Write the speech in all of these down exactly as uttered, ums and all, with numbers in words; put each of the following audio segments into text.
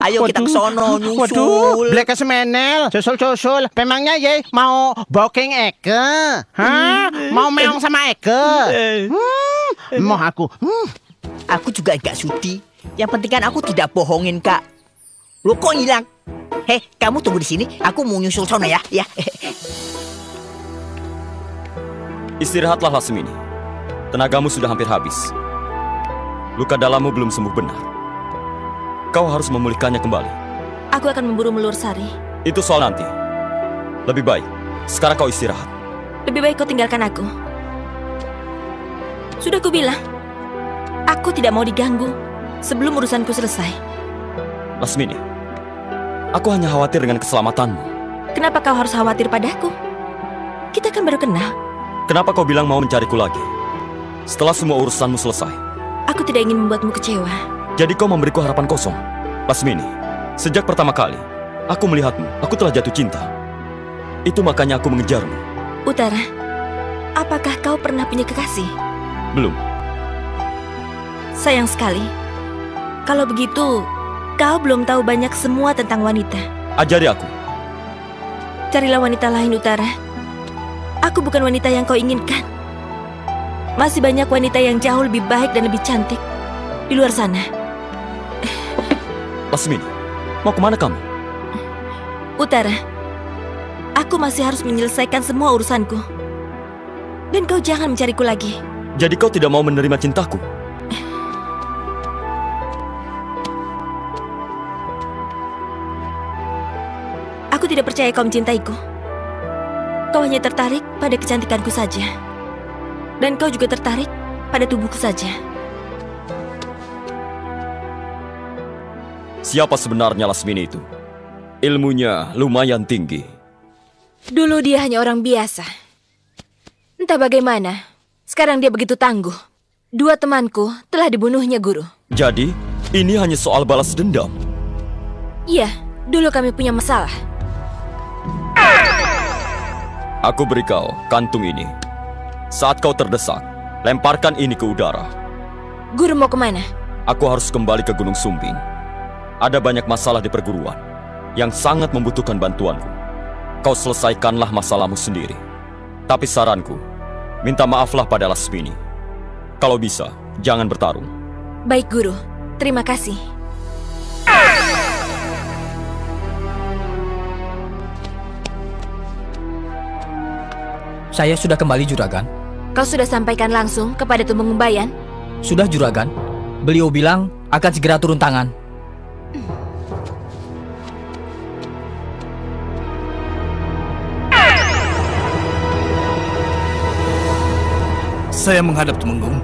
Ayo kita ke sono nyusul. Waduh, Black Semenel, susul-susul. Memangnya ye mau booking Eke? Hah? Mau meong sama Eke? Hmm, mau aku. Hmm. Aku juga gak sudi. Yang penting kan aku tidak bohongin kak. Lo kok hilang? Hei, kamu tunggu di sini. Aku mau nyusul sono ya. Ya. Istirahatlah Lasmini. Tenagamu sudah hampir habis. Luka dalammu belum sembuh benar. Kau harus memulihkannya kembali. Aku akan memburu Melursari. Itu soal nanti. Lebih baik, sekarang kau istirahat. Lebih baik kau tinggalkan aku. Sudah kubilang, aku tidak mau diganggu sebelum urusanku selesai. Lasmini, aku hanya khawatir dengan keselamatanmu. Kenapa kau harus khawatir padaku? Kita kan baru kenal. Kenapa kau bilang mau mencariku lagi? Setelah semua urusanmu selesai. Aku tidak ingin membuatmu kecewa. Jadi kau memberiku harapan kosong. Lasmini, sejak pertama kali aku melihatmu, aku telah jatuh cinta. Itu makanya aku mengejarmu. Utara, apakah kau pernah punya kekasih? Belum. Sayang sekali. Kalau begitu, kau belum tahu banyak semua tentang wanita. Ajari aku. Carilah wanita lain, Utara. Aku bukan wanita yang kau inginkan. Masih banyak wanita yang jauh lebih baik dan lebih cantik di luar sana. Lasmini, mau kemana kamu? Utara, aku masih harus menyelesaikan semua urusanku. Dan kau jangan mencariku lagi. Jadi kau tidak mau menerima cintaku? Aku tidak percaya kau mencintaiku. Kau hanya tertarik pada kecantikanku saja. Dan kau juga tertarik pada tubuhku saja. Siapa sebenarnya Lasmini itu? Ilmunya lumayan tinggi. Dulu dia hanya orang biasa. Entah bagaimana, sekarang dia begitu tangguh. Dua temanku telah dibunuhnya, Guru. Jadi, ini hanya soal balas dendam? Iya, dulu kami punya masalah. Aku beri kau kantung ini. Saat kau terdesak, lemparkan ini ke udara. Guru mau kemana? Aku harus kembali ke Gunung Sumbing. Ada banyak masalah di perguruan yang sangat membutuhkan bantuanku. Kau selesaikanlah masalahmu sendiri. Tapi saranku, minta maaflah pada Lasmini. Kalau bisa, jangan bertarung. Baik, Guru. Terima kasih. Saya sudah kembali, Juragan. Kau sudah sampaikan langsung kepada Tumenggung Bayan? Sudah, Juragan. Beliau bilang akan segera turun tangan. Saya menghadap Tumenggung.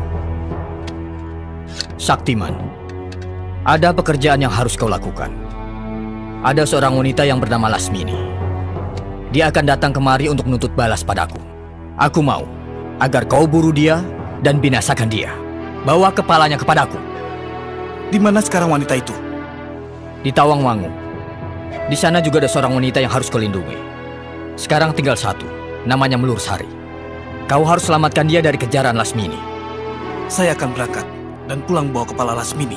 Saktiman, ada pekerjaan yang harus kau lakukan. Ada seorang wanita yang bernama Lasmini. Dia akan datang kemari untuk menuntut balas padaku. Aku mau agar kau buru dia dan binasakan dia. Bawa kepalanya kepadaku. Di mana sekarang wanita itu? Di Tawangmangu. Di sana juga ada seorang wanita yang harus kau lindungi. Sekarang tinggal satu, namanya Melursari. Kau harus selamatkan dia dari kejaran Lasmini. Saya akan berangkat dan pulang bawa kepala Lasmini.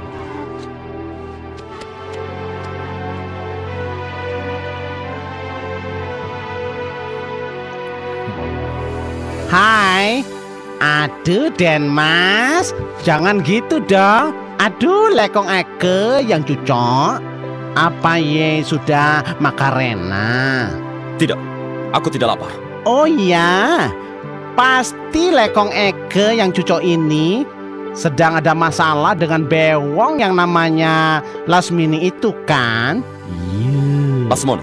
Hai, aduh Den Mas, jangan gitu dong. Aduh lekong Eke yang cucok. Apa ye sudah makarena? Tidak, aku tidak lapar. Oh iya, pasti lekong Eke yang cucok ini sedang ada masalah dengan bewong yang namanya Lasmini itu kan? Yeah. Lasmono,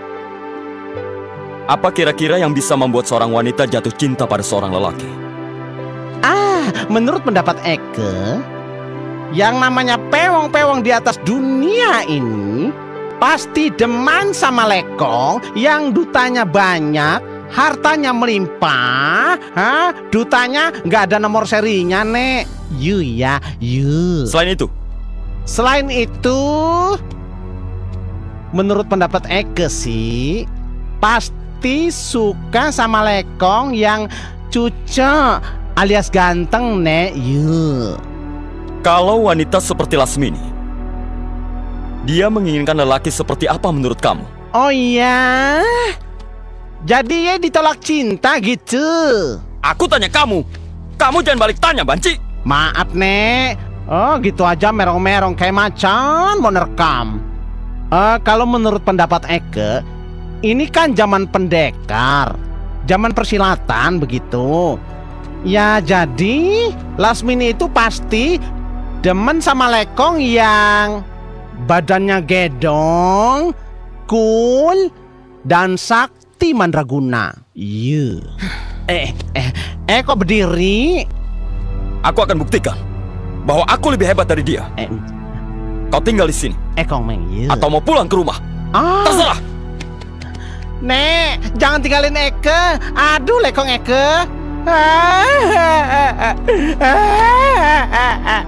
apa kira-kira yang bisa membuat seorang wanita jatuh cinta pada seorang lelaki? Ah, menurut pendapat Eke, yang namanya pewong-pewong di atas dunia ini pasti demen sama lekong yang dutanya banyak, hartanya melimpah, ha? Dutanya nggak ada nomor serinya, Nek. Yu ya, yu. Selain itu? Selain itu, menurut pendapat Eke sih, pasti suka sama lekong yang cucok alias ganteng, Nek. Yu. Kalau wanita seperti Lasmini Dia menginginkan lelaki seperti apa menurut kamu? Oh iya, jadi ya ditolak cinta gitu. Aku tanya kamu. Kamu jangan balik tanya, Banci. Maaf, Nek. Oh, gitu aja merong-merong kayak macan mau nerekam. Eh, kalau menurut pendapat Eke, ini kan zaman pendekar, zaman persilatan begitu. Ya jadi Lasmini itu pasti demen sama lekong yang badannya gedong, cool, dan sakti mandraguna. Iya. Eh, eh, eh kok berdiri? Aku akan buktikan bahwa aku lebih hebat dari dia. Eh, Kau tinggal di sini eh kong meng, iya. atau mau pulang ke rumah? Ah. Terserah. Nek, jangan tinggalin Eke. Aduh, lekong Eke. Ah, ah, ah, ah, ah, ah.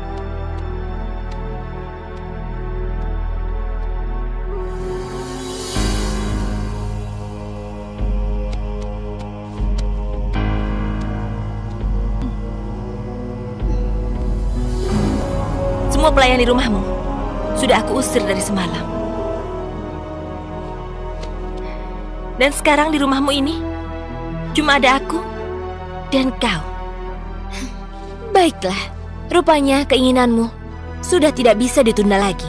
Semua pelayan di rumahmu sudah aku usir dari semalam. Dan sekarang di rumahmu ini cuma ada aku dan kau. Baiklah, rupanya keinginanmu sudah tidak bisa ditunda lagi.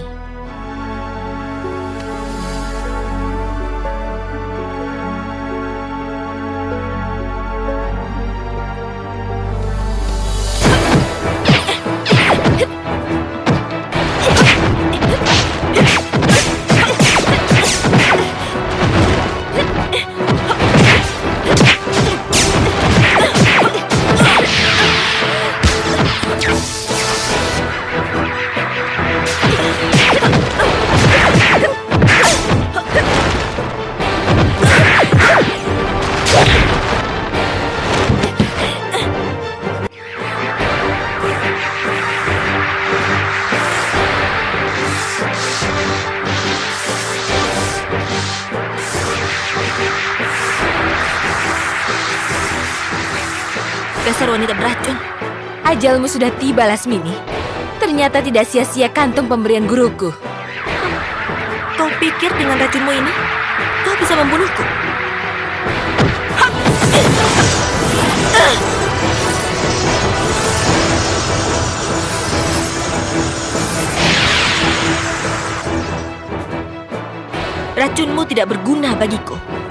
Dasar wanita beracun. Ajalmu sudah tiba, Lasmini. Ternyata tidak sia-sia kantung pemberian guruku. Kau pikir dengan racunmu ini kau bisa membunuhku? Racunmu tidak berguna bagiku.